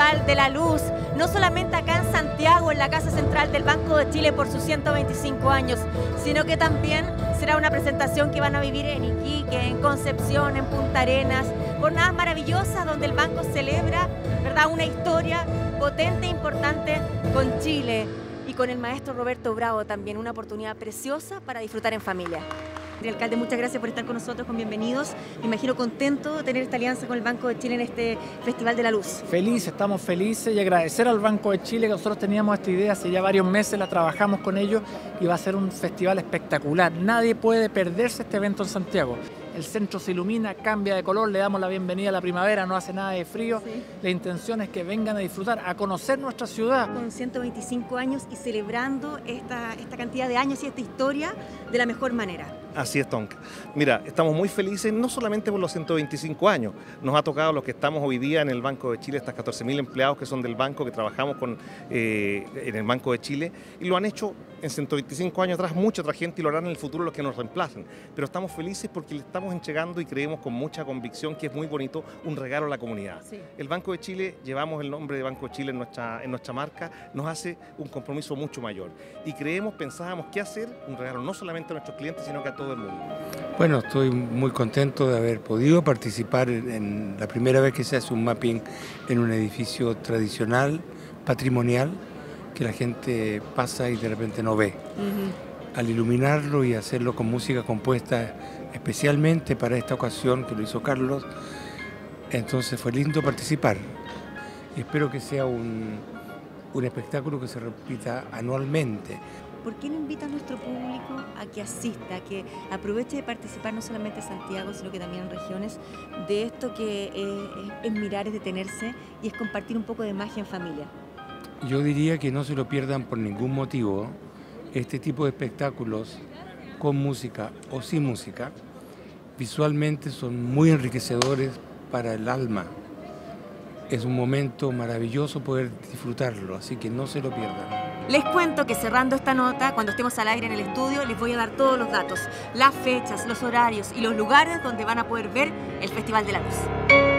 Festival de la Luz, no solamente acá en Santiago, en la Casa Central del Banco de Chile por sus 125 años, sino que también será una presentación que van a vivir en Iquique, en Concepción, en Punta Arenas, jornadas maravillosas donde el banco celebra, ¿verdad?, una historia potente e importante con Chile y con el maestro Roberto Bravo también, una oportunidad preciosa para disfrutar en familia. Alcalde, muchas gracias por estar con nosotros, bienvenidos. Me imagino contento de tener esta alianza con el Banco de Chile en este Festival de la Luz. Estamos felices y agradecer al Banco de Chile que nosotros teníamos esta idea hace ya varios meses, la trabajamos con ellos y va a ser un festival espectacular. Nadie puede perderse este evento en Santiago. El centro se ilumina, cambia de color, le damos la bienvenida a la primavera, no hace nada de frío. Sí. La intención es que vengan a disfrutar, a conocer nuestra ciudad. Con 125 años y celebrando esta cantidad de años y esta historia de la mejor manera. Así es, Tonka. Mira, estamos muy felices, no solamente por los 125 años, nos ha tocado los que estamos hoy día en el Banco de Chile, estas 14.000 empleados que son del banco, que trabajamos en el Banco de Chile, y lo han hecho en 125 años atrás mucha otra gente y lo harán en el futuro los que nos reemplacen. Pero estamos felices porque le estamos entregando y creemos con mucha convicción que es muy bonito un regalo a la comunidad. Sí. El Banco de Chile, llevamos el nombre de Banco de Chile en nuestra marca, nos hace un compromiso mucho mayor. Y pensábamos qué hacer, un regalo no solamente a nuestros clientes, sino que a todo el mundo. Bueno, estoy muy contento de haber podido participar en la primera vez que se hace un mapping en un edificio tradicional, patrimonial, que la gente pasa y de repente no ve. Al iluminarlo y hacerlo con música compuesta especialmente para esta ocasión, que lo hizo Carlos, entonces fue lindo participar. Y espero que sea un espectáculo que se repita anualmente. ¿Por qué no invita a nuestro público a que asista, a que aproveche de participar no solamente en Santiago, sino que también en regiones, de esto que es mirar, es detenerse y es compartir un poco de magia en familia? Yo diría que no se lo pierdan por ningún motivo. Este tipo de espectáculos con música o sin música, visualmente son muy enriquecedores para el alma. Es un momento maravilloso poder disfrutarlo, así que no se lo pierdan. Les cuento que cerrando esta nota, cuando estemos al aire en el estudio, les voy a dar todos los datos, las fechas, los horarios y los lugares donde van a poder ver el Festival de la Luz.